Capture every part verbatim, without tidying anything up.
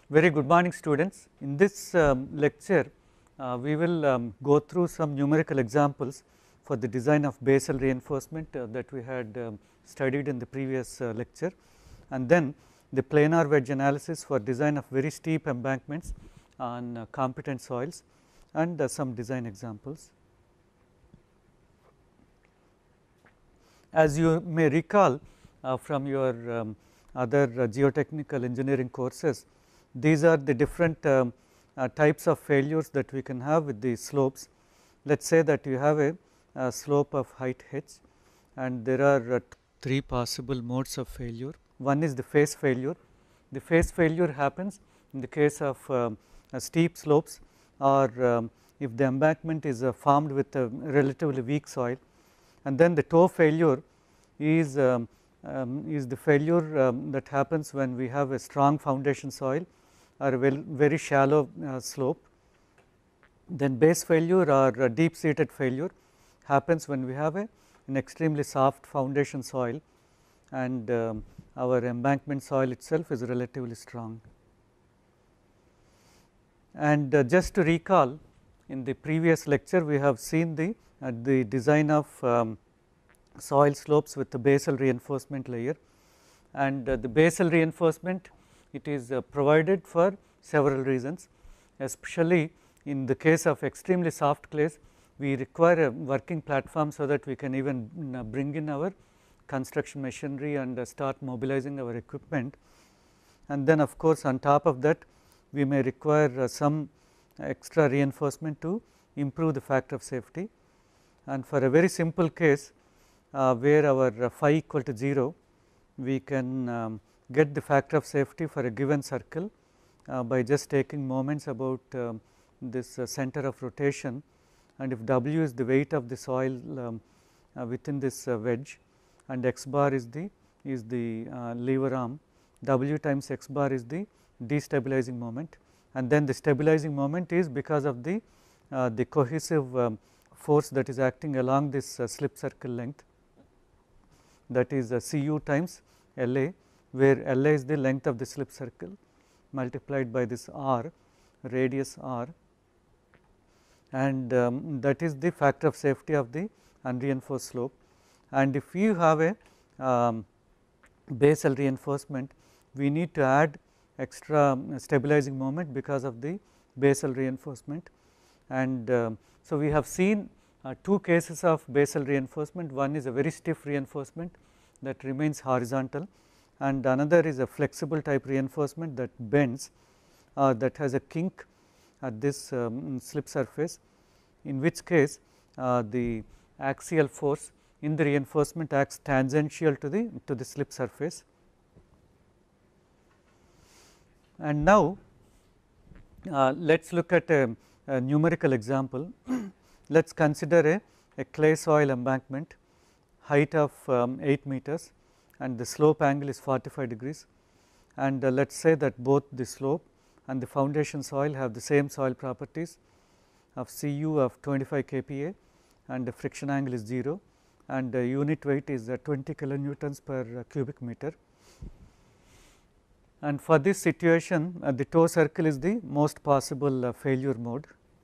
Very good morning, students. In this um, lecture, uh, we will um, go through some numerical examples for the design of basal reinforcement uh, that we had um, studied in the previous uh, lecture, and then the planar wedge analysis for design of very steep embankments on uh, competent soils, and uh, some design examples. As you may recall uh, from your um, other uh, geotechnical engineering courses, these are the different um, uh, types of failures that we can have with the slopes. Let us say that you have a, a slope of height h, and there are uh, three possible modes of failure. One is the face failure. The face failure happens in the case of um, uh, steep slopes, or um, if the embankment is uh, formed with a relatively weak soil. And then the toe failure is um, um, is the failure um, that happens when we have a strong foundation soil or a well, very shallow uh, slope. Then base failure or uh, deep seated failure happens when we have a, an extremely soft foundation soil, and um, our embankment soil itself is relatively strong. And uh, just to recall, in the previous lecture we have seen the uh, the design of um, soil slopes with the basal reinforcement layer, and uh, the basal reinforcement, it is uh, provided for several reasons. Especially in the case of extremely soft clays, we require a working platform so that we can even uh, bring in our construction machinery and uh, start mobilizing our equipment. And then of course, on top of that we may require uh, some extra reinforcement to improve the factor of safety. And for a very simple case uh, where our uh, phi equal to zero, we can um, get the factor of safety for a given circle uh, by just taking moments about uh, this uh, center of rotation, and if W is the weight of the soil um, uh, within this uh, wedge, and x bar is the is the uh, lever arm, W times x bar is the destabilizing moment, and then the stabilizing moment is because of the uh, the cohesive um, force that is acting along this uh, slip circle length, that is uh, C u times L A, where L A is the length of the slip circle multiplied by this R, radius R, and um, that is the factor of safety of the unreinforced slope. And if you have a um, basal reinforcement, we need to add extra stabilizing moment because of the basal reinforcement. And um, so we have seen uh, two cases of basal reinforcement. One is a very stiff reinforcement that remains horizontal, and another is a flexible type reinforcement that bends, uh, that has a kink at this um, slip surface, in which case uh, the axial force in the reinforcement acts tangential to the to the slip surface. And now uh, let us look at a, a numerical example. Let us consider a, a clay soil embankment, height of um, eight meters, and the slope angle is forty-five degrees, and uh, let us say that both the slope and the foundation soil have the same soil properties of C u of twenty-five K P A, and the friction angle is zero, and uh, unit weight is uh, twenty kilonewtons per uh, cubic meter. And for this situation, uh, the toe circle is the most possible uh, failure mode.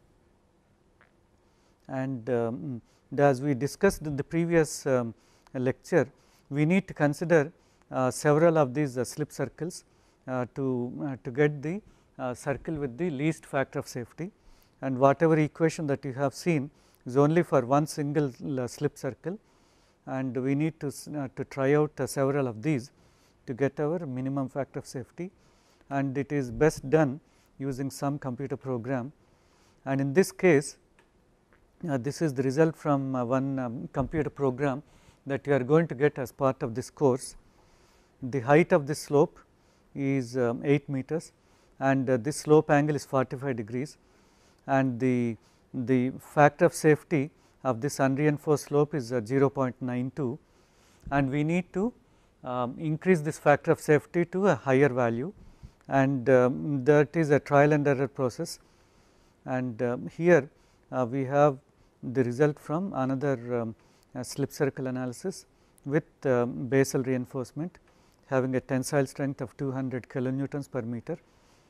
And um, as we discussed in the previous um, lecture, we need to consider uh, several of these uh, slip circles uh, to uh, to get the uh, circle with the least factor of safety, and whatever equation that you have seen is only for one single uh, slip circle, and we need to uh, to try out uh, several of these to get our minimum factor of safety, and it is best done using some computer program. And in this case, uh, this is the result from uh, one um, computer program that you are going to get as part of this course. The height of this slope is um, eight meters, and uh, this slope angle is forty-five degrees, and the the factor of safety of this unreinforced slope is uh, zero point nine two, and we need to um, increase this factor of safety to a higher value, and um, that is a trial and error process. And um, here uh, we have the result from another um, uh, slip circle analysis with um, basal reinforcement having a tensile strength of two hundred kilonewtons per meter,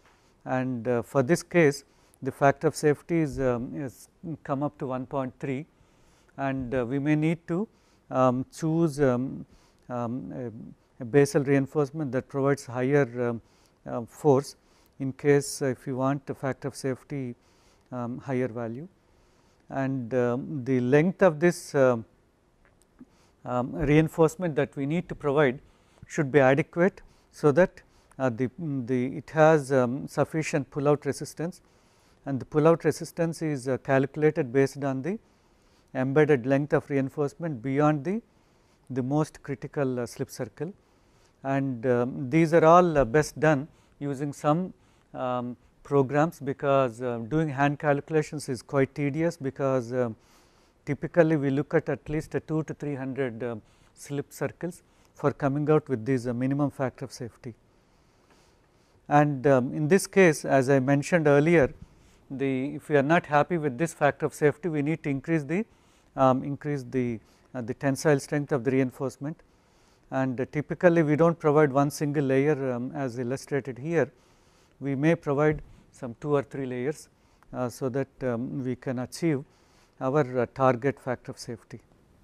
and uh, for this case the factor of safety is, um, is come up to one point three, and uh, we may need to um, choose um, um, a, a basal reinforcement that provides higher um, uh, force in case uh, if you want a factor of safety um, higher value, and um, the length of this uh, um, reinforcement that we need to provide should be adequate, so that uh, the, the it has um, sufficient pull out resistance, and the pull out resistance is uh, calculated based on the embedded length of reinforcement beyond the, the most critical uh, slip circle, and um, these are all uh, best done using some um, programs, because uh, doing hand calculations is quite tedious, because uh, typically we look at at least a two to three hundred uh, slip circles for coming out with these uh, minimum factor of safety. And um, in this case, as I mentioned earlier, the if we are not happy with this factor of safety, we need to increase the um, increase the uh, the tensile strength of the reinforcement, and uh, typically we do not provide one single layer um, as illustrated here. We may provide some two or three layers, uh, so that um, we can achieve our uh, target factor of safety.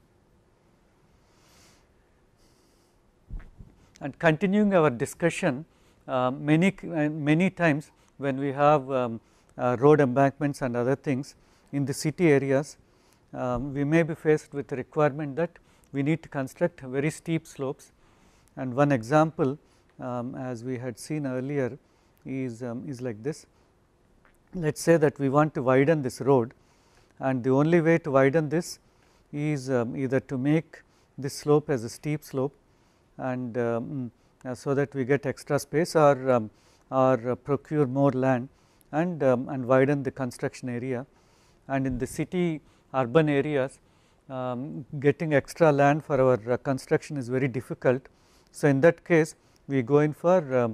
And continuing our discussion, uh, many uh, many times when we have um, uh, road embankments and other things in the city areas, um, we may be faced with the requirement that we need to construct very steep slopes, and one example um, as we had seen earlier is um, is like this. Let us say that we want to widen this road, and the only way to widen this is um, either to make this slope as a steep slope, and um, uh, so that we get extra space, or um, or uh, procure more land and um, and widen the construction area. And in the city urban areas, um, getting extra land for our uh, construction is very difficult. So in that case we go in for um,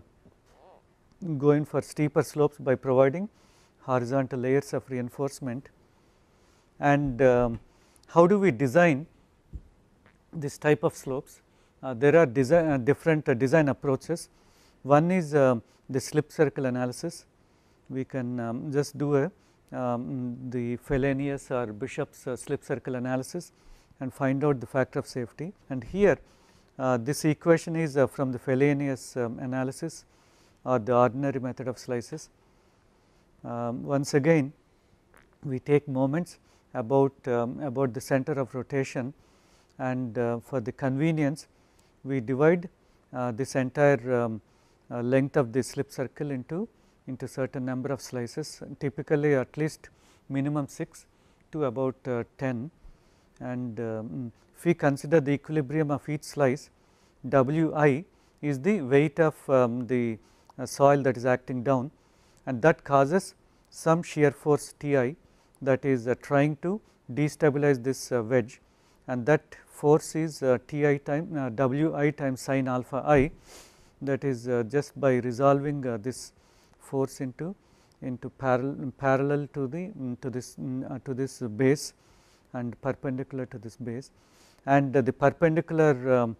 go in for steeper slopes by providing horizontal layers of reinforcement. And um, how do we design this type of slopes? Uh, there are design, uh, different uh, design approaches. One is uh, the slip circle analysis. We can um, just do a um, the Fellenius or Bishop's uh, slip circle analysis and find out the factor of safety. And here uh, this equation is uh, from the Fellenius um, analysis or the ordinary method of slices. Um, once again we take moments about um, about the center of rotation, and uh, for the convenience we divide uh, this entire um, uh, length of the slip circle into into certain number of slices, typically at least minimum six to about uh, ten, and um, if we consider the equilibrium of each slice, W I is the weight of um, the uh, soil that is acting down, and that causes some shear force T I that is uh, trying to destabilize this uh, wedge, and that force is uh, T I time uh, W I times sin alpha I, that is uh, just by resolving uh, this force into into parallel parallel to the um, to this um, uh, to this base and perpendicular to this base, and uh, the perpendicular um,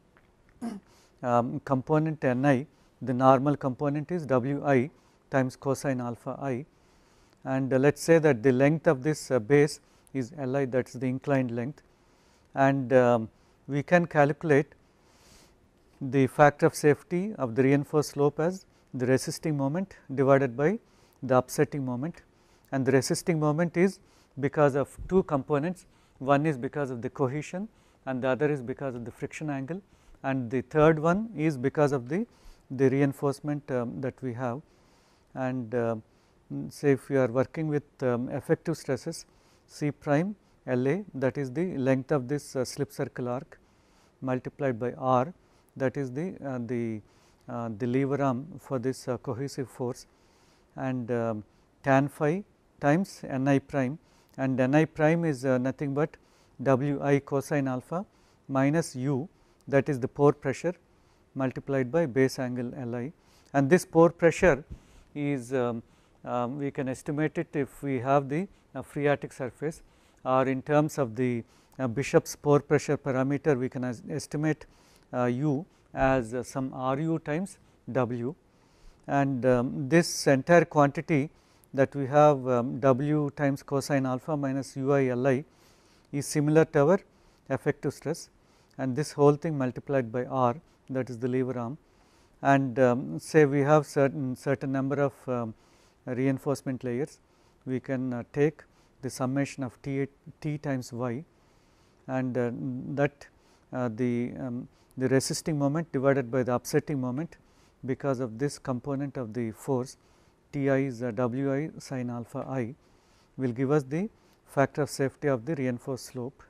um, component N I, the normal component is W I times cosine alpha I, and uh, let us say that the length of this uh, base is L I, that is the inclined length, and um, we can calculate the factor of safety of the reinforced slope as the resisting moment divided by the upsetting moment, and the resisting moment is because of two components. One is because of the cohesion and the other is because of the friction angle, and the third one is because of the the reinforcement um, that we have. And uh, say if we are working with um, effective stresses C prime L A, that is the length of this uh, slip circle arc, multiplied by R, that is the uh, the uh, the lever arm for this uh, cohesive force, and um, tan phi times N I prime, and N I prime is uh, nothing but W I cosine alpha minus U, that is the pore pressure, multiplied by base angle L I, and this pore pressure is um, um, we can estimate it if we have the uh, phreatic surface, or in terms of the uh, Bishop's pore pressure parameter we can estimate uh, U as uh, some R U times W, and um, this entire quantity that we have um, W times cosine alpha minus U I L I is similar to our effective stress, and this whole thing multiplied by R, that is the lever arm, and um, say we have certain certain number of um, reinforcement layers, we can uh, take the summation of T, T times Y, and uh, that uh, the um, the resisting moment divided by the upsetting moment because of this component of the force T I is uh, W I sin alpha I will give us the factor of safety of the reinforced slope.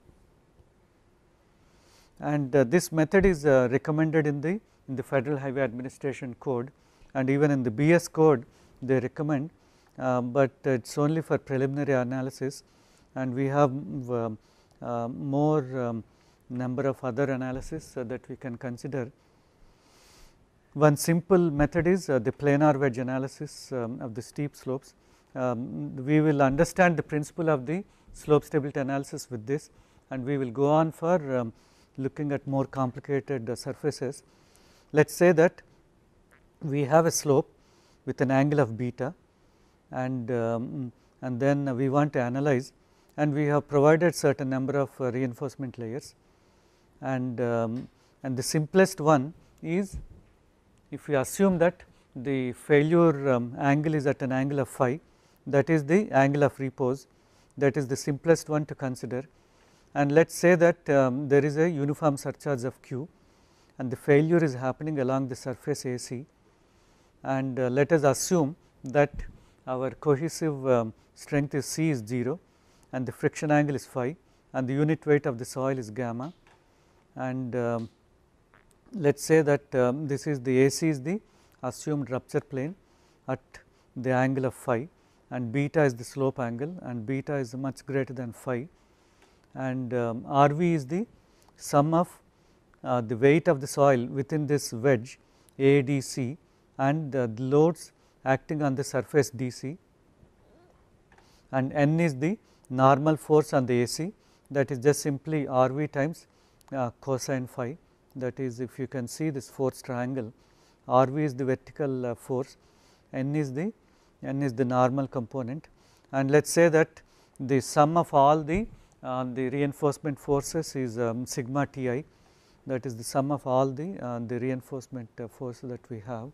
And uh, this method is uh, recommended in the in the Federal Highway Administration code, and even in the B S code they recommend, uh, but it is only for preliminary analysis, and we have uh, uh, more um, number of other analysis uh, that we can consider. One simple method is uh, the planar wedge analysis um, of the steep slopes. Um, we will understand the principle of the slope stability analysis with this, and we will go on for um, looking at more complicated uh, surfaces. Let us say that we have a slope with an angle of beta, and um, and then we want to analyze, and we have provided certain number of uh, reinforcement layers, and um, and the simplest one is, if we assume that the failure um, angle is at an angle of phi, that is the angle of repose, that is the simplest one to consider, and let us say that um, there is a uniform surcharge of Q and the failure is happening along the surface A C, and uh, let us assume that our cohesive um, strength is C is zero and the friction angle is phi and the unit weight of the soil is gamma, and um, let us say that um, this is the A C is the assumed rupture plane at the angle of phi, and beta is the slope angle, and beta is much greater than phi, and um, R V is the sum of uh, the weight of the soil within this wedge A D C and uh, the loads acting on the surface D C, and N is the normal force on the A C, that is just simply R V times uh, cosine phi, that is, if you can see this force triangle, R V is the vertical uh, force, N is the N is the normal component, and let us say that the sum of all the uh, the reinforcement forces is um, sigma T I, that is the sum of all the uh, the reinforcement uh, forces that we have,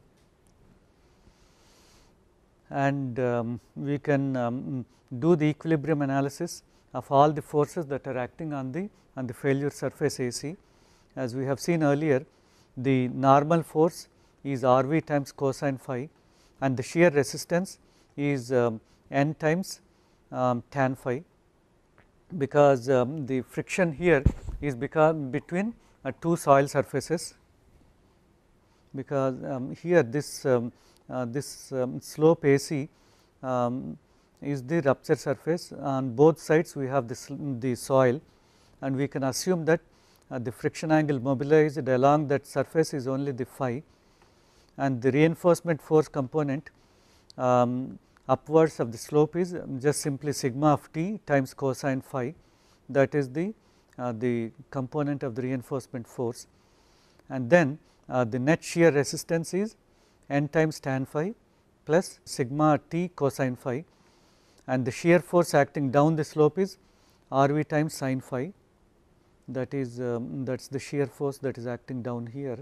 and um, we can um, do the equilibrium analysis of all the forces that are acting on the on the failure surface A C. As we have seen earlier, the normal force is R V times cosine phi, and the shear resistance is um, N times um, tan phi, because um, the friction here is because between uh, two soil surfaces, because um, here this um, uh, this um, slope A C um, is the rupture surface. On both sides we have this the soil, and we can assume that uh, the friction angle mobilized along that surface is only the phi, and the reinforcement force component um, upwards of the slope is just simply sigma of T times cosine phi, that is the uh, the component of the reinforcement force, and then uh, the net shear resistance is N times tan phi plus sigma T cosine phi, and the shear force acting down the slope is R V times sin phi, that is um, that is the shear force that is acting down here.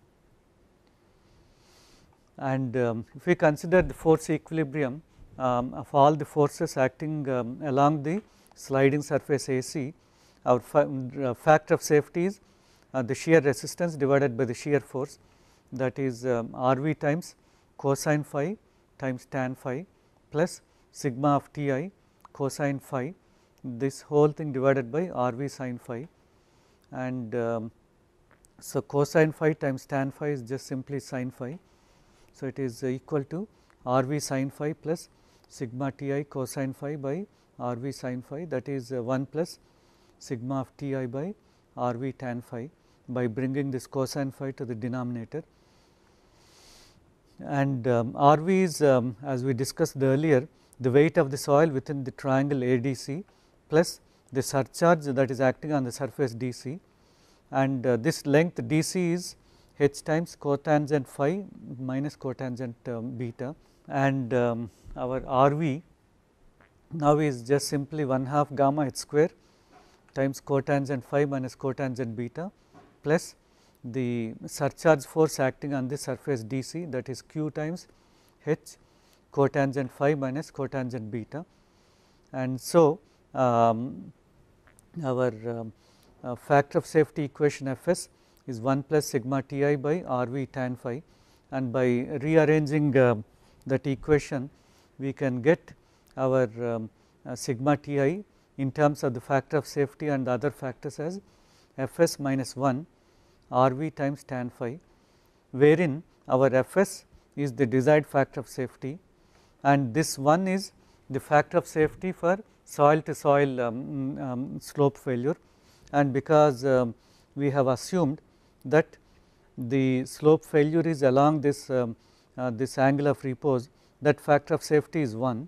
And um, if we consider the force equilibrium um, of all the forces acting um, along the sliding surface A C, our fa uh, factor of safety is uh, the shear resistance divided by the shear force, that is um, R V times cosine phi times tan phi plus sigma of T I cosine phi, this whole thing divided by R V sin phi, and um, so cosine phi times tan phi is just simply sin phi. So, it is equal to R V sin phi plus sigma T I cosine phi by R V sin phi, that is uh, one plus sigma of T I by R V tan phi, by bringing this cosine phi to the denominator. And um, R V is um, as we discussed earlier, the weight of the soil within the triangle A D C plus the surcharge that is acting on the surface D C, and uh, this length D C is H times cotangent phi minus cotangent um, beta, and um, our R V now is just simply one half gamma h square times cotangent phi minus cotangent beta plus the surcharge force acting on the surface d c, that is q times h cotangent phi minus cotangent beta. And so, um, our um, uh, factor of safety equation F S is one plus sigma T I by R V tan phi, and by rearranging uh, that equation we can get our um, uh, sigma T I in terms of the factor of safety and the other factors as F S minus one R V times tan phi, wherein our F S is the desired factor of safety, and this one is the factor of safety for soil to soil um, um, slope failure. And because um, we have assumed that the slope failure is along this um, uh, this angle of repose, that factor of safety is one,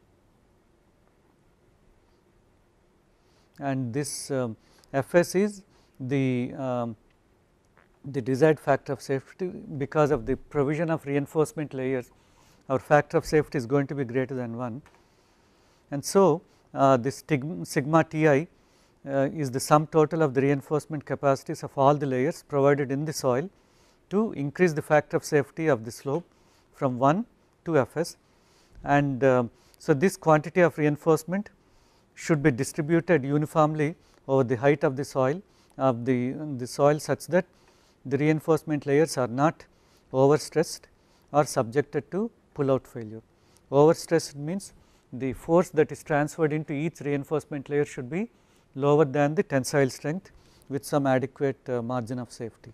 and this um, F S is the um, the desired factor of safety. Because of the provision of reinforcement layers, our factor of safety is going to be greater than one, and so uh, this sigma T I uh, is the sum total of the reinforcement capacities of all the layers provided in the soil to increase the factor of safety of the slope from one to F S. And uh, so, this quantity of reinforcement should be distributed uniformly over the height of the soil of the, the soil such that the reinforcement layers are not overstressed or subjected to pull out failure. Overstressed means the force that is transferred into each reinforcement layer should be lower than the tensile strength with some adequate uh, margin of safety.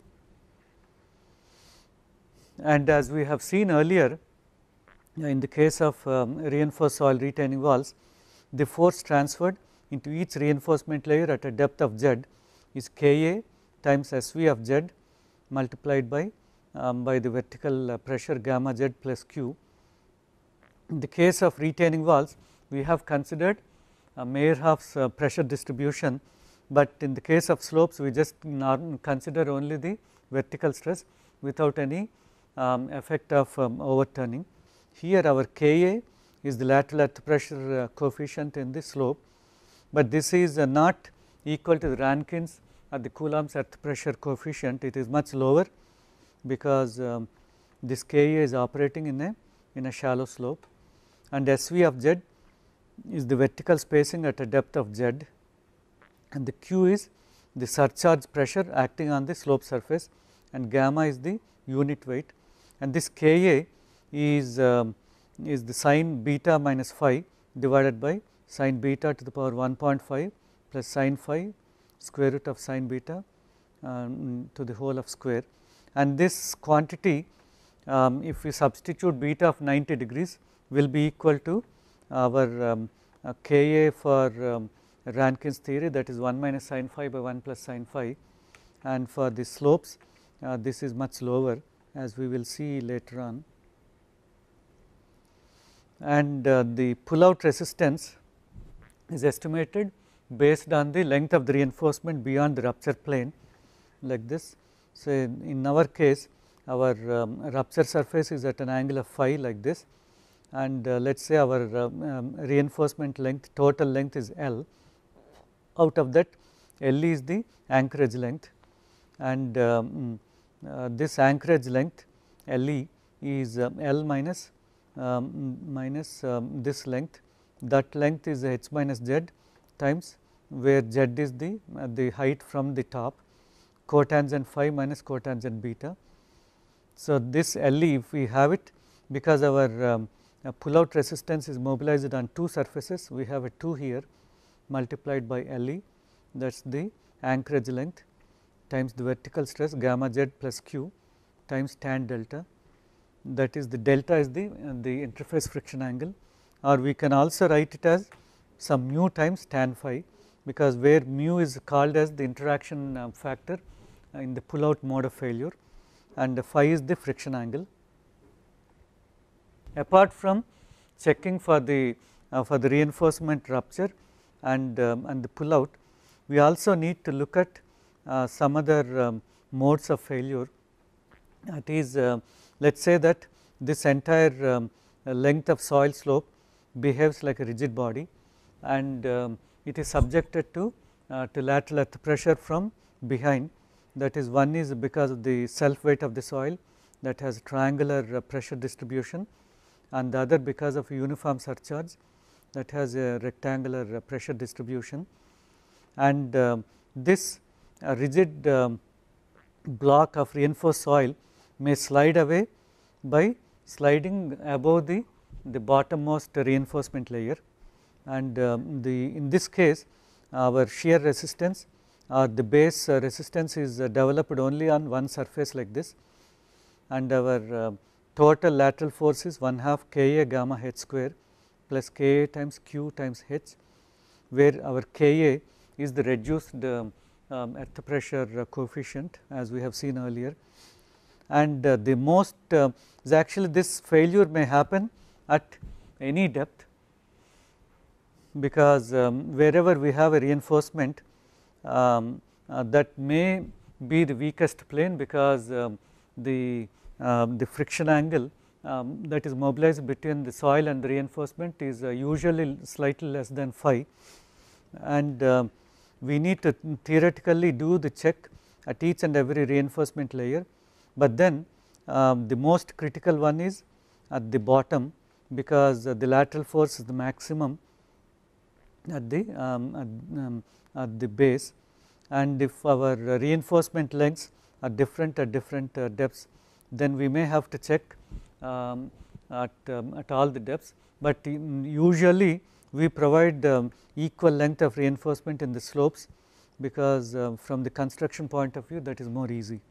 And as we have seen earlier, in the case of um, reinforced soil retaining walls, the force transferred into each reinforcement layer at a depth of z is K A times S V of z multiplied by um, by the vertical uh, pressure gamma z plus q. In the case of retaining walls, we have considered uh, Meyerhoff's uh, pressure distribution, but in the case of slopes we just consider only the vertical stress without any um, effect of um, overturning. Here our K A is the lateral earth pressure uh, coefficient in the slope, but this is uh, not equal to the Rankin's or the Coulomb's earth pressure coefficient. It is much lower because um, this K A is operating in a in a shallow slope, and S V of z is the vertical spacing at a depth of z, and the Q is the surcharge pressure acting on the slope surface, and gamma is the unit weight, and this K A is um, is the sin beta minus phi divided by sin beta to the power one point five plus sin phi square root of sin beta um, to the whole of square. And this quantity, um, if we substitute beta of ninety degrees, will be equal to our um, uh, K A for um, Rankin's theory, that is one minus sin phi by one plus sin phi, and for the slopes uh, this is much lower, as we will see later on. And uh, the pull out resistance is estimated based on the length of the reinforcement beyond the rupture plane, like this. So, in, in our case our um, rupture surface is at an angle of phi like this, and uh, let us say our um, um, reinforcement length, total length is L. Out of that, L is the anchorage length, and um, uh, this anchorage length L E is um, L minus um, minus um, this length. That length is h minus z times where z is the uh, the height from the top, cotangent phi minus cotangent beta. So, this L E, if we have it, because our um, uh, pull out resistance is mobilized on two surfaces, we have a two here multiplied by L E, that is the anchorage length times the vertical stress gamma z plus q times tan delta, that is the delta is the uh, the interface friction angle, or we can also write it as some mu times tan phi, because where mu is called as the interaction uh, factor in the pull out mode of failure, and the phi is the friction angle. Apart from checking for the uh, for the reinforcement rupture and um, and the pull out, we also need to look at uh, some other um, modes of failure It is uh, let us say that this entire um, length of soil slope behaves like a rigid body, and um, it is subjected to uh, to lateral earth pressure from behind. That is, one is because of the self weight of the soil that has triangular uh, pressure distribution, and the other because of uniform surcharge that has a rectangular uh, pressure distribution. And uh, this uh, rigid um, block of reinforced soil may slide away by sliding above the, the bottommost reinforcement layer, and um, the in this case our shear resistance or the base uh, resistance is uh, developed only on one surface like this, and our uh, total lateral force is one half K A gamma h square plus K A times Q times h, where our K A is the reduced um, um, earth pressure uh, coefficient as we have seen earlier. And uh, the most uh, is actually this failure may happen at any depth, because um, wherever we have a reinforcement um, uh, that may be the weakest plane, because um, the um, the friction angle um, that is mobilized between the soil and the reinforcement is uh, usually slightly less than phi, and uh, we need to theoretically do the check at each and every reinforcement layer, but then um, the most critical one is at the bottom, because uh, the lateral force is the maximum at the um, at, um, at the base, and if our uh, reinforcement lengths are different at different uh, depths, then we may have to check um, at, um, at all the depths, but usually we provide um, equal length of reinforcement in the slopes, because uh, from the construction point of view that is more easy.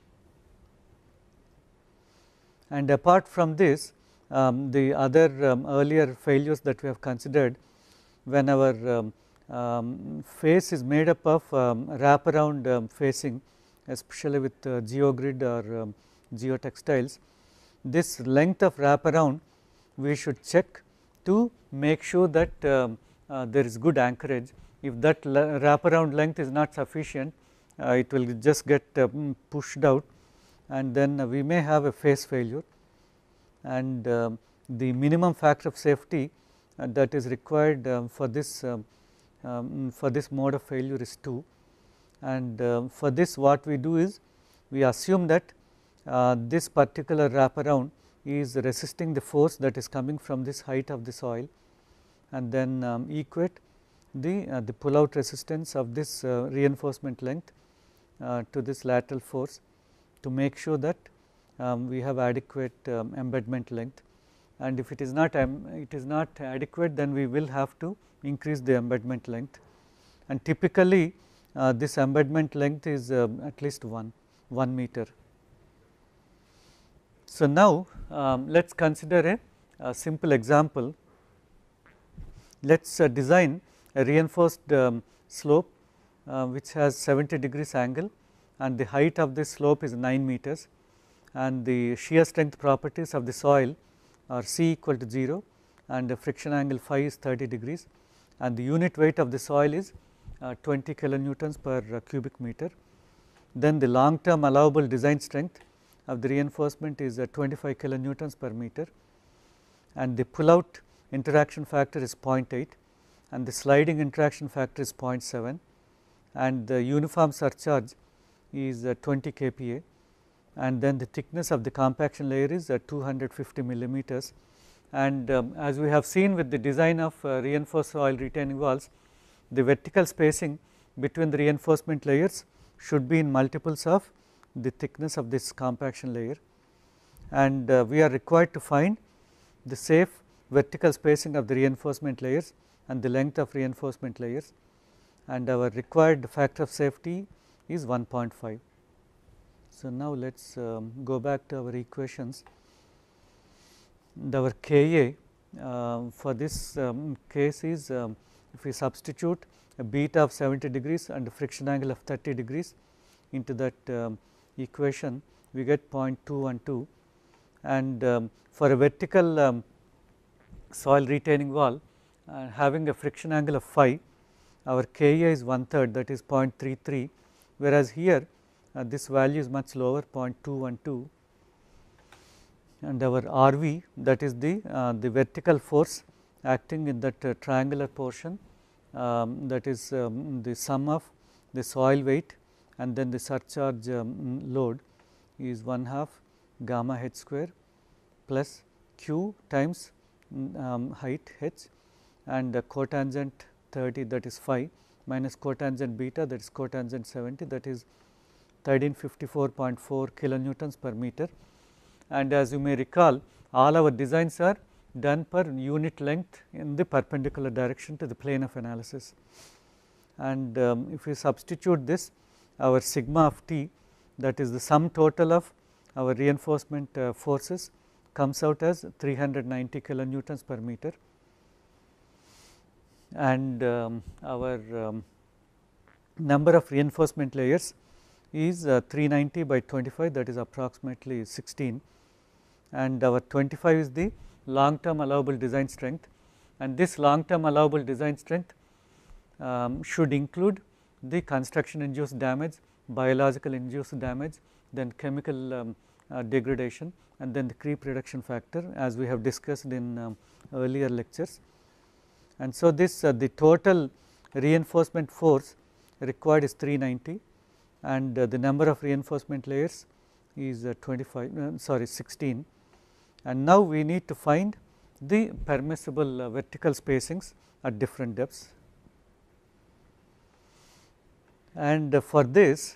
And apart from this, um, the other um, earlier failures that we have considered, when our um, um, face is made up of um, wraparound um, facing, especially with uh, geogrid or um, geotextiles, this length of wraparound we should check to make sure that um, uh, there is good anchorage. If that wraparound length is not sufficient, uh, it will just get uh, pushed out, and then uh, we may have a face failure. And uh, the minimum factor of safety uh, that is required um, for this um, um, for this mode of failure is two, and uh, for this what we do is we assume that uh, this particular wraparound is resisting the force that is coming from this height of the soil, and then um, equate the uh, the pull out resistance of this uh, reinforcement length uh, to this lateral force, to make sure that um, we have adequate um, embedment length. And if it is not um, it is not adequate, then we will have to increase the embedment length, and typically uh, this embedment length is uh, at least one one meter. So now um, let us consider a, a simple example. Let us uh, design a reinforced um, slope uh, which has seventy degrees angle, and the height of this slope is nine meters, and the shear strength properties of the soil are C equal to zero, and the friction angle phi is thirty degrees, and the unit weight of the soil is uh, twenty kilonewtons per uh, cubic meter. Then the long term allowable design strength of the reinforcement is uh, twenty-five kilonewtons per meter, and the pull out interaction factor is zero point eight, and the sliding interaction factor is zero point seven, and the uniform surcharge is uh, twenty K P A, and then the thickness of the compaction layer is uh, two hundred fifty millimeters. And um, as we have seen with the design of uh, reinforced soil retaining walls, the vertical spacing between the reinforcement layers should be in multiples of the thickness of this compaction layer, and uh, we are required to find the safe vertical spacing of the reinforcement layers and the length of reinforcement layers, and our required factor of safety is one point five. So now let us um, go back to our equations. Our K A uh, for this um, case is, um, if we substitute a beta of seventy degrees and a friction angle of thirty degrees into that um, equation, we get zero point two one two, and um, for a vertical um, soil retaining wall uh, having a friction angle of phi, our K A is one third, that is zero point three three, whereas here uh, this value is much lower, zero point two one two, and our R V, that is the uh, the vertical force acting in that uh, triangular portion, um, that is um, the sum of the soil weight and then the surcharge um, load is one half gamma h square plus q times um, height h, and uh, cotangent thirty, that is phi, minus cotangent beta, that is cotangent seventy, that is thirteen fifty-four point four kilonewtons per meter. And as you may recall, all our designs are done per unit length in the perpendicular direction to the plane of analysis. And um, if we substitute this, our sigma of t, that is the sum total of our reinforcement uh, forces, comes out as three hundred ninety kilonewtons per meter, and um, our um, number of reinforcement layers is uh, three ninety by twenty-five, that is approximately sixteen, and our twenty-five is the long term allowable design strength, and this long term allowable design strength um, should include the construction induced damage, biological induced damage, then chemical um, uh, degradation, and then the creep reduction factor, as we have discussed in um, earlier lectures. And so, this uh, the total reinforcement force required is three ninety, and uh, the number of reinforcement layers is uh, twenty-five uh, sorry sixteen, and now we need to find the permissible uh, vertical spacings at different depths. And uh, for this,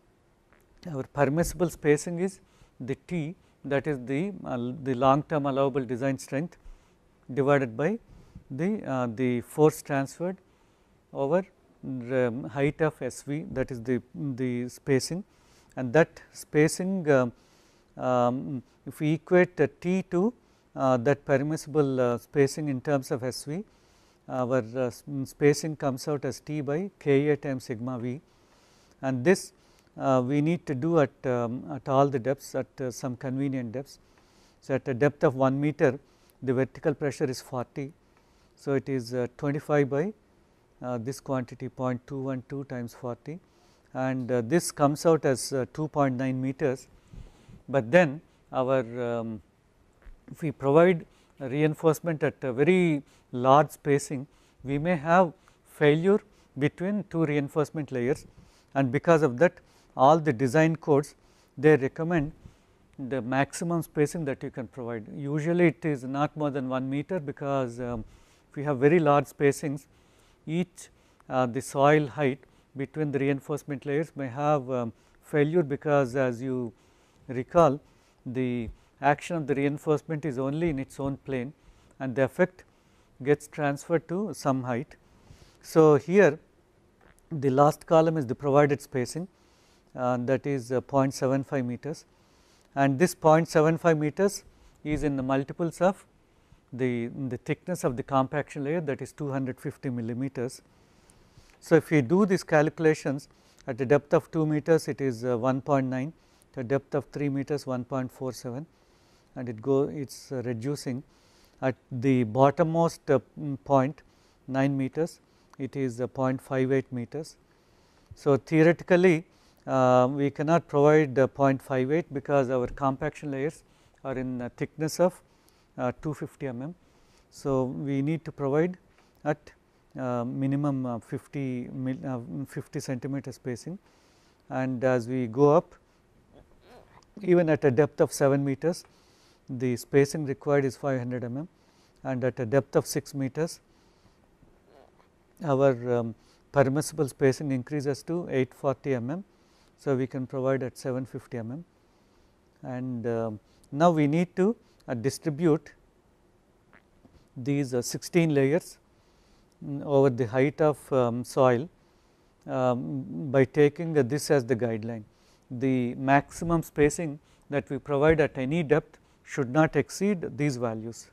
our permissible spacing is the T, that is the uh, the long term allowable design strength divided by the uh, the force transferred over the height of S V, that is the the spacing, and that spacing uh, um, if we equate uh, T to uh, that permissible uh, spacing in terms of S V, our uh, spacing comes out as T by K A times sigma V, and this uh, we need to do at um, at all the depths, at uh, some convenient depths. So, at a depth of one meter, the vertical pressure is forty. So, it is uh, twenty-five by uh, this quantity zero point two one two times forty, and uh, this comes out as uh, two point nine meters, but then our um, if we provide a reinforcement at a very large spacing, we may have failure between two reinforcement layers, and because of that all the design codes, they recommend the maximum spacing that you can provide. Usually it is not more than one meter, because um, if we have very large spacings, each uh, the soil height between the reinforcement layers may have um, failure, because as you recall, the action of the reinforcement is only in its own plane and the effect gets transferred to some height. So, here the last column is the provided spacing, uh, that is uh, zero point seven five meters, and this zero point seven five meters is in the multiples of the, the thickness of the compaction layer, that is two hundred fifty millimeters. So, if we do these calculations, at a depth of two meters it is uh, one point nine, at a depth of three meters one point four seven, and it go it is uh, reducing. At the bottommost uh, point nine meters, it is uh, zero point five eight meters. So, theoretically uh, we cannot provide uh, zero point five eight, because our compaction layers are in uh, thickness of uh, two hundred fifty millimeters. So, we need to provide at uh, minimum uh, fifty, uh, fifty centimeter spacing, and as we go up, even at a depth of seven meters, the spacing required is five hundred millimeters, and at a depth of six meters our um, permissible spacing increases to eight hundred forty millimeters. So, we can provide at seven hundred fifty millimeters, and uh, now we need to uh, distribute these uh, sixteen layers over the height of um, soil um, by taking uh, this as the guideline. The maximum spacing that we provide at any depth should not exceed these values.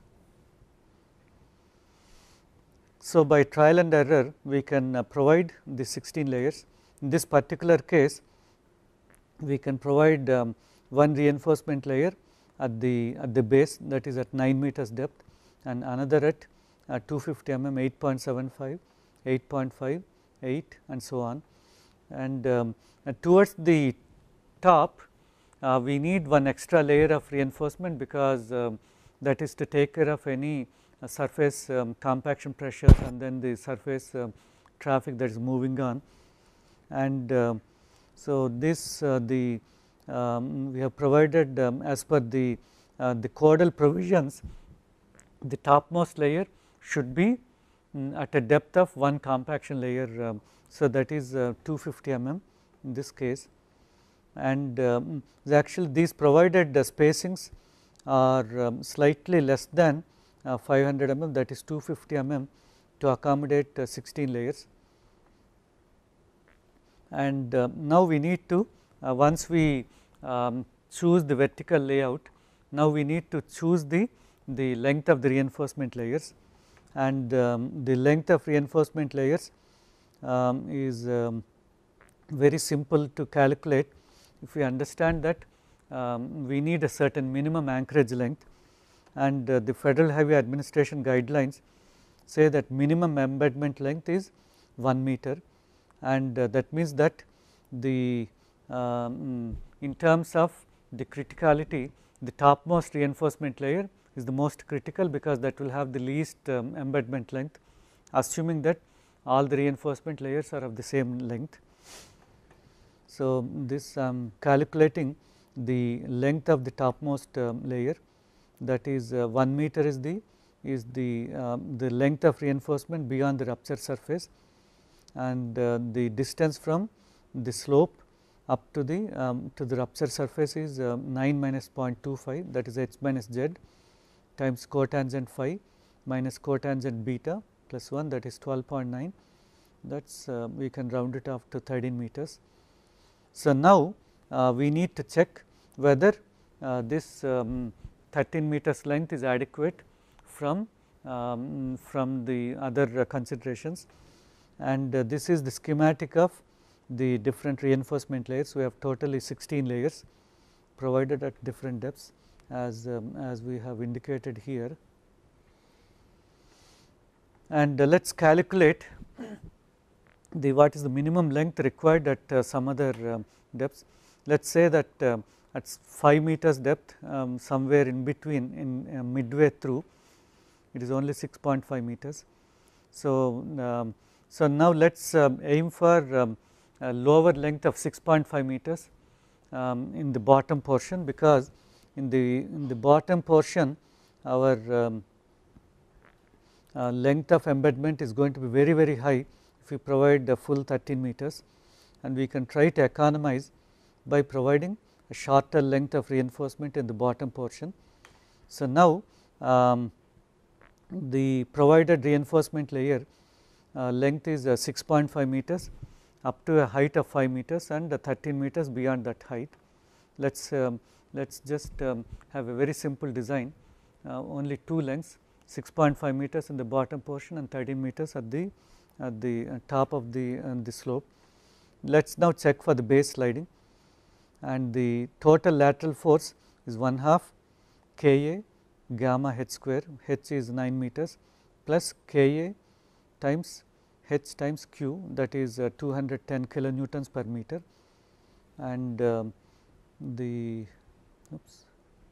So, by trial and error we can uh, provide the sixteen layers. In this particular case, we can provide um, one reinforcement layer at the at the base, that is at nine meters depth, and another at uh, two hundred fifty millimeters, eight point seven five, eight point five, eight, and so on. And um, uh, towards the top, uh, we need one extra layer of reinforcement, because um, that is to take care of any uh, surface um, compaction pressures and then the surface uh, traffic that is moving on. And uh, so this uh, the um, we have provided um, as per the uh, the codal provisions, the topmost layer should be um, at a depth of one compaction layer. Um, so that is uh, two hundred fifty millimeters in this case, and um, actually these provided uh, spacings are um, slightly less than uh, five hundred millimeters, that is two hundred fifty millimeters, to accommodate uh, sixteen layers. And uh, now we need to uh, once we um, choose the vertical layout, now we need to choose the the length of the reinforcement layers, and um, the length of reinforcement layers um, is um, very simple to calculate. If we understand that um, we need a certain minimum anchorage length, and uh, the Federal Highway Administration guidelines say that minimum embedment length is one meter, and uh, that means that the um, in terms of the criticality, the topmost reinforcement layer is the most critical, because that will have the least um, embedment length, assuming that all the reinforcement layers are of the same length. So, this I am calculating the length of the topmost um, layer, that is uh, one meter is the is the uh, the length of reinforcement beyond the rupture surface, and uh, the distance from the slope up to the um, to the rupture surface is uh, nine minus zero point two five, that is h minus z times cotangent phi minus cotangent beta plus one, that is twelve point nine, that is uh, we can round it off to thirteen meters. So, now uh, we need to check whether uh, this um, thirteen meters length is adequate from um, from the other uh, considerations, and uh, this is the schematic of the different reinforcement layers. We have totally sixteen layers provided at different depths, as um, as we have indicated here, and uh, let us calculate the what is the minimum length required at uh, some other um, depths. Let us say that uh, at five meters depth, um, somewhere in between, in uh, midway through, it is only six point five meters. So, um, so now let us uh, aim for um, a lower length of six point five meters um, in the bottom portion, because in the in the bottom portion our um, uh, length of embedment is going to be very very high if we provide the full thirteen meters, and we can try to economize by providing a shorter length of reinforcement in the bottom portion. So, now um, the provided reinforcement layer uh, length is uh, six point five meters up to a height of five meters and uh, thirteen meters beyond that height. Let us um, let us just um, have a very simple design, uh, only two lengths, six point five meters in the bottom portion and thirteen meters at the at the uh, top of the uh, the slope. Let us now check for the base sliding, and the total lateral force is one half K A gamma h square, h is nine meters, plus K A times h times q, that is uh, two hundred ten kilonewtons per meter, and uh, the oops,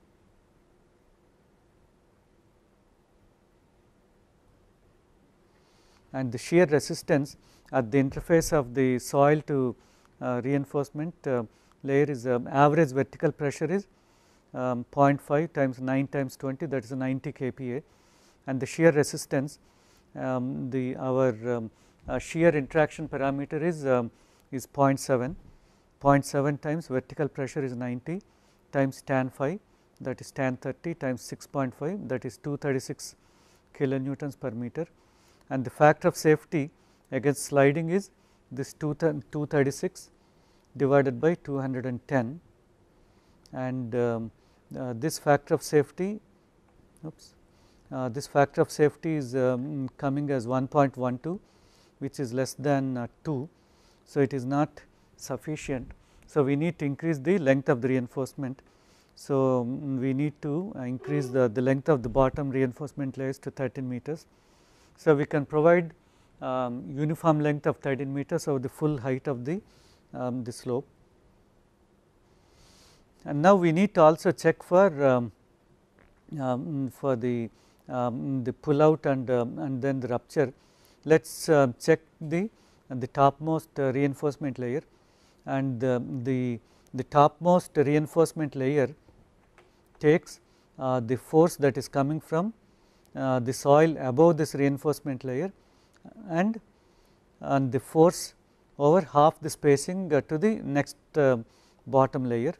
and the shear resistance at the interface of the soil to uh, reinforcement uh, layer is um, average vertical pressure is um, zero point five times nine times twenty, that is ninety K P A, and the shear resistance um, the our um, uh, shear interaction parameter is um, is zero point seven, zero point seven times vertical pressure is ninety times tan phi, that is tan thirty times six point five, that is two hundred thirty-six kilonewtons per meter, and the factor of safety against sliding is this two hundred thirty-six divided by two hundred ten, and um, uh, this factor of safety oops, uh, this factor of safety is um, coming as one point one two, which is less than uh, two. So, it is not sufficient. So, we need to increase the length of the reinforcement. So, um, we need to uh, increase the, the length of the bottom reinforcement layers to thirteen meters. So, we can provide um, uniform length of thirteen meters over the full height of the um, the slope. And now we need to also check for um, um, for the um, the pull out and um, and then the rupture. Let us uh, check the uh, the topmost uh, reinforcement layer, and uh, the the topmost reinforcement layer takes uh, the force that is coming from uh, the soil above this reinforcement layer, and and the force over half the spacing uh, to the next uh, bottom layer.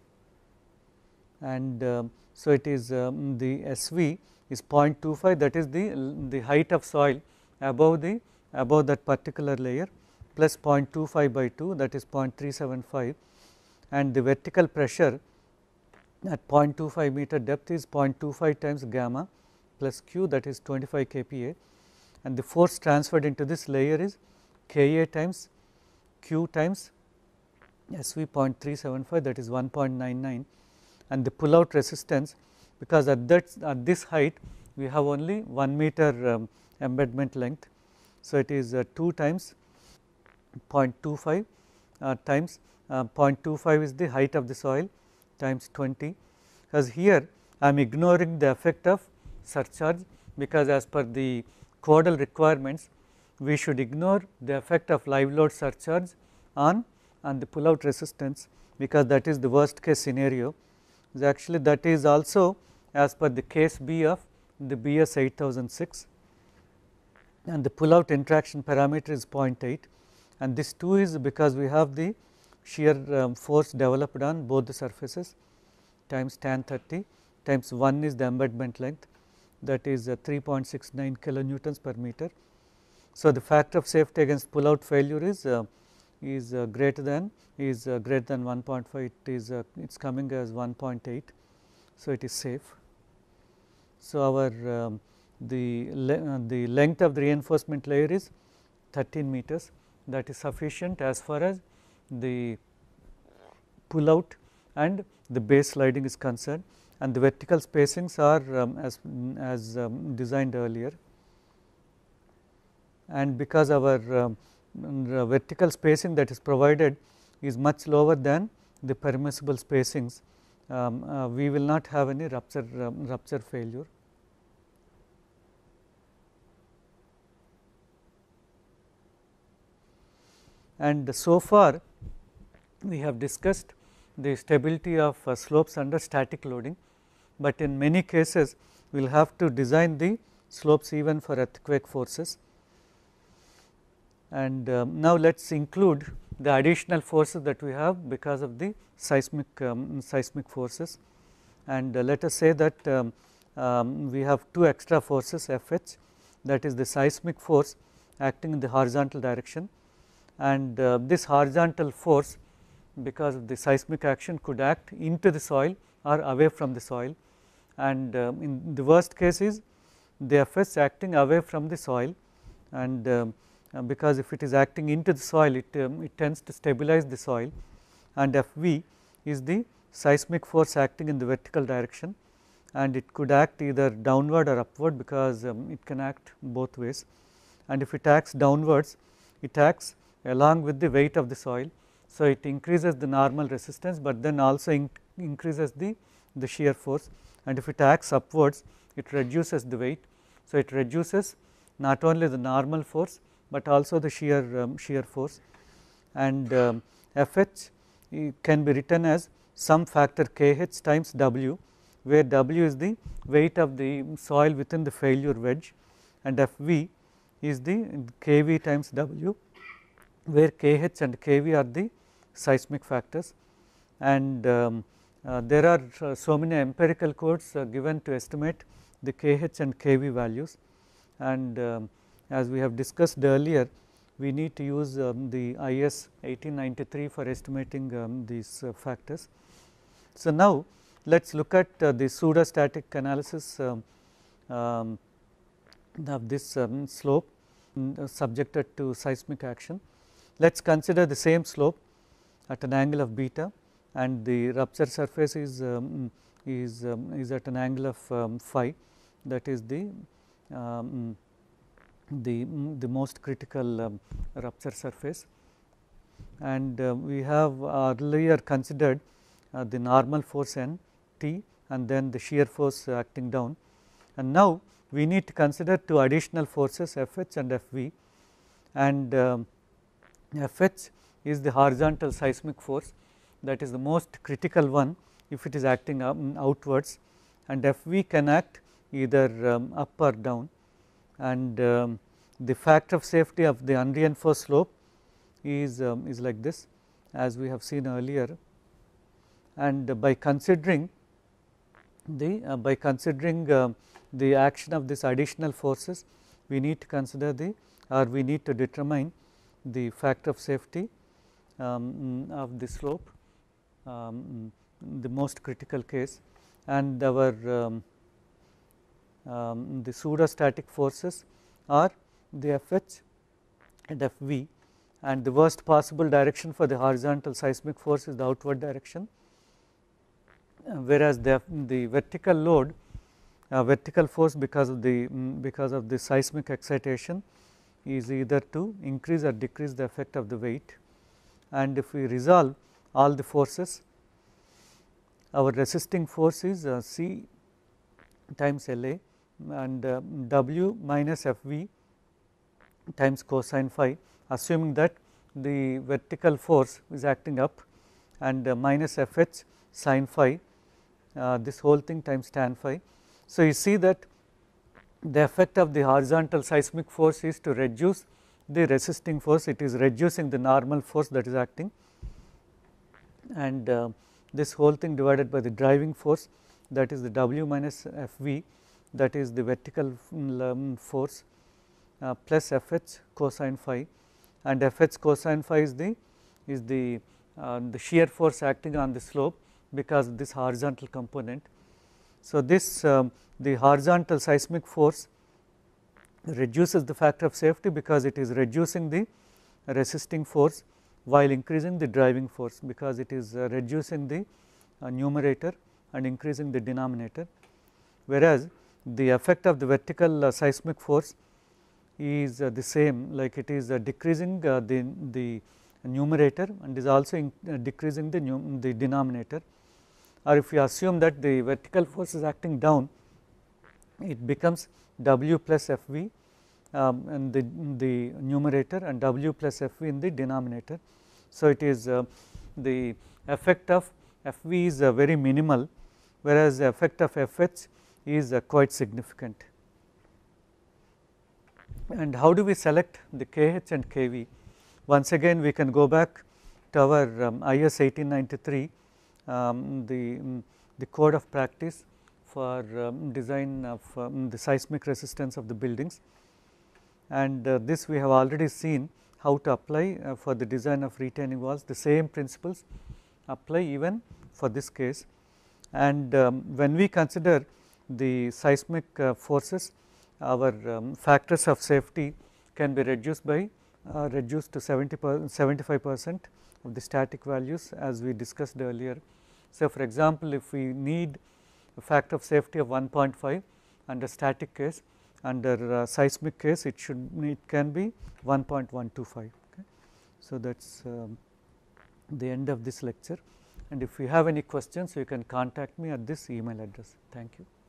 And uh, so it is um, the S V is zero point two five, that is the the height of soil above the above that particular layer, plus zero point two five by two, that is zero point three seven five, and the vertical pressure at zero point two five meter depth is zero point two five times gamma plus q, that is twenty-five K P A, and the force transferred into this layer is K A times q times S V zero point three seven five, that is one point nine nine, and the pull out resistance, because at that at this height we have only one meter um, embedment length. So, it is uh, two times zero point two five uh, times uh, zero point two five is the height of the soil times twenty, because here I am ignoring the effect of surcharge, because as per the codal requirements we should ignore the effect of live load surcharge on, on the pull out resistance, because that is the worst case scenario. Actually that is also as per the case B of the B S eight thousand six, and the pull out interaction parameter is zero point eight, and this two is because we have the shear um, force developed on both the surfaces times tan thirty times one is the embedment length, that is uh, three point six nine kilonewtons per meter. So, the factor of safety against pull out failure is uh, is uh, greater than is uh, greater than one point five, it is uh, it is coming as one point eight. So, it is safe. So, our um, the le uh, the length of the reinforcement layer is thirteen meters, that is sufficient as far as the pull out and the base sliding is concerned, and the vertical spacings are um, as as um, designed earlier. And because our um, vertical spacing that is provided is much lower than the permissible spacings, um, uh, we will not have any rupture um, rupture failure. And so far we have discussed the stability of uh, slopes under static loading, but in many cases we will have to design the slopes even for earthquake forces. And um, now let us include the additional forces that we have because of the seismic um, seismic forces, and uh, let us say that um, um, we have two extra forces F H, that is the seismic force acting in the horizontal direction, and uh, this horizontal force, because of the seismic action, could act into the soil or away from the soil, and uh, in the worst case is the F H acting away from the soil, and um, Uh, because if it is acting into the soil, it, um, it tends to stabilize the soil, and F V is the seismic force acting in the vertical direction, and it could act either downward or upward, because um, it can act both ways. And if it acts downwards, it acts along with the weight of the soil. So, it increases the normal resistance, but then also in increases the, the shear force, and if it acts upwards, it reduces the weight. So, it reduces not only the normal force, but also the shear um, shear force, and um, F H can be written as some factor K H times W, where W is the weight of the soil within the failure wedge, and F V is the K V times W, where K H and K V are the seismic factors. And um, uh, there are uh, so many empirical codes uh, given to estimate the K H and K V values, and um, as we have discussed earlier, we need to use um, the I S eighteen ninety-three for estimating um, these uh, factors. So, now let us look at uh, the pseudostatic analysis um, um, of this um, slope um, subjected to seismic action. Let us consider the same slope at an angle of beta, and the rupture surface is um, is um, is at an angle of um, phi, that is the um, the the most critical um, rupture surface. And uh, we have earlier considered uh, the normal force N T and then the shear force acting down. And now we need to consider two additional forces F H and F V, and um, F H is the horizontal seismic force, that is the most critical one if it is acting um, outwards, and F V can act either um, up or down, and um, the factor of safety of the unreinforced slope is um, is like this, as we have seen earlier. And uh, by considering the uh, by considering uh, the action of this additional forces, we need to consider the or we need to determine the factor of safety um, of the slope, um, the most critical case, and our um, um, the pseudostatic forces are the F H and F V, and the worst possible direction for the horizontal seismic force is the outward direction, uh, whereas the, the vertical load uh, vertical force because of the um, because of the seismic excitation is either to increase or decrease the effect of the weight. And if we resolve all the forces, our resisting force is uh, C times L A, and uh, W minus F V times cosine phi, assuming that the vertical force is acting up, and uh, minus F H sin phi, uh, this whole thing times tan phi. So, you see that the effect of the horizontal seismic force is to reduce the resisting force, it is reducing the normal force that is acting, and uh, this whole thing divided by the driving force, that is the W minus F V, that is the vertical um, force, uh, plus F H cosine phi, and F H cosine phi is the is the uh, the shear force acting on the slope because of this horizontal component. So, this um, the horizontal seismic force reduces the factor of safety because it is reducing the resisting force while increasing the driving force, because it is uh, reducing the uh, numerator and increasing the denominator, whereas the effect of the vertical uh, seismic force is uh, the same, like it is uh, decreasing uh, the, the numerator and is also in, uh, decreasing the, num the denominator. Or if you assume that the vertical force is acting down, it becomes W plus F V um, in the, the numerator and W plus F V in the denominator. So, it is uh, the effect of F V is uh, very minimal, whereas the effect of F H is uh, quite significant. And how do we select the K H and K V? Once again we can go back to our um, I S eighteen ninety-three, um, the, um, the code of practice for um, design of um, the seismic resistance of the buildings, and uh, this we have already seen how to apply uh, for the design of retaining walls. The same principles apply even for this case, and um, when we consider the seismic uh, forces, our um, factors of safety can be reduced by uh, reduced to seventy-five percent of the static values, as we discussed earlier. So, for example, if we need a factor of safety of one point five under static case, under uh, seismic case it should it can be one point one two five. Okay. So, that is um, the end of this lecture, and if you have any questions you can contact me at this email address. Thank you.